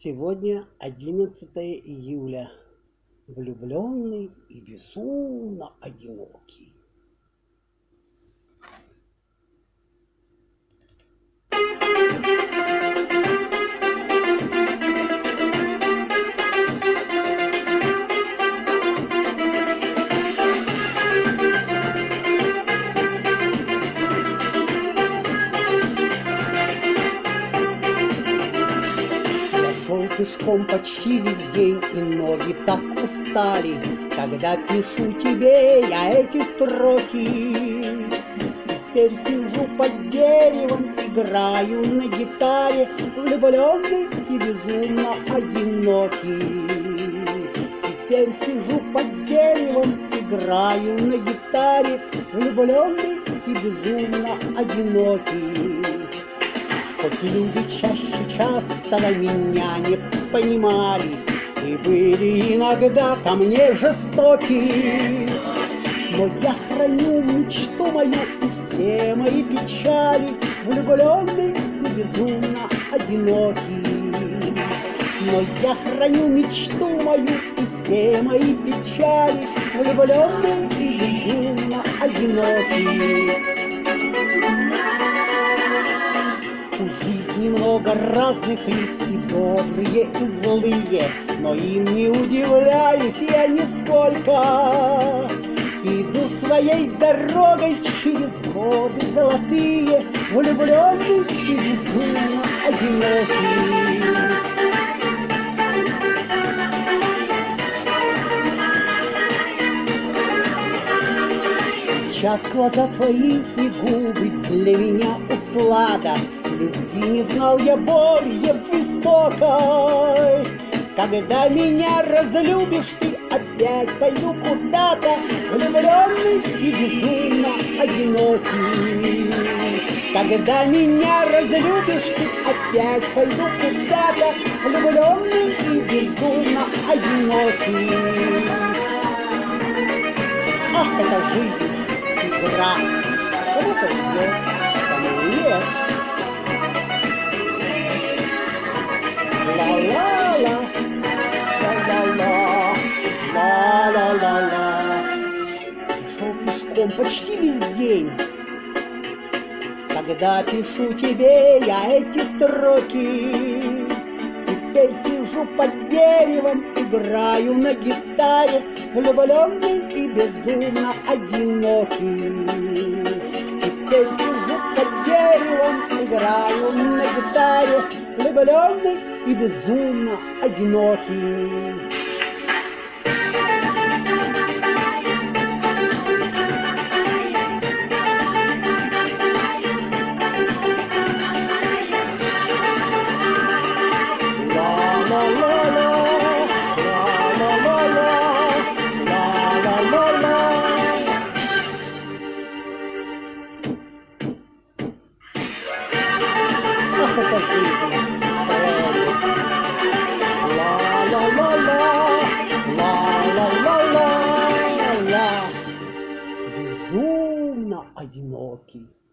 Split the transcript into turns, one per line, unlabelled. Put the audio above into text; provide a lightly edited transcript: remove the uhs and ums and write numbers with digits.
Сегодня 11 июля. Влюбленный и безумно одинокий. Шел пешком почти весь день, и ноги так устали, когда пишу тебе я эти строки. Теперь сижу под деревом, играю на гитаре, влюбленный и безумно одинокий. Теперь сижу под деревом, играю на гитаре, влюбленный и безумно одинокий. Хоть люди часто меня не понимали и были иногда ко мне жестоки, но я храню мечту мою и все мои печали, влюбленный и безумно одинокий. Но я храню мечту мою и все мои печали, влюбленный и безумно одинокий. У жизни много разных лиц, и добрые, и злые, но им не удивляюсь я нисколько. Иду своей дорогой через годы золотые, влюбленный и безумно одинокий. Сейчас глаза твои и губы для меня услада. Любви не знал я более высокой. Когда меня разлюбишь, ты опять пойду куда-то, влюбленный и безумно одинокий. Когда меня разлюбишь, ты опять пойду куда-то, влюбленный и безумно одинокий. Ах, это жизнь, игра, кому-то везет, кому нет. Ла-ла-ла, ла-ла-ла, ла-ла-ла-ла. Шел пешком почти весь день, когда пишу тебе я эти строки. Теперь сижу под деревом, играю на гитаре, влюбленный и безумно одинокий. Теперь сижу под деревом, играю на гитаре, влюбленный и безумно одинокий. Ах, это жизнь, прелесть. Ла-ла-ла-ла, ла-ла-ла-ла-ла. Безумно одинокий.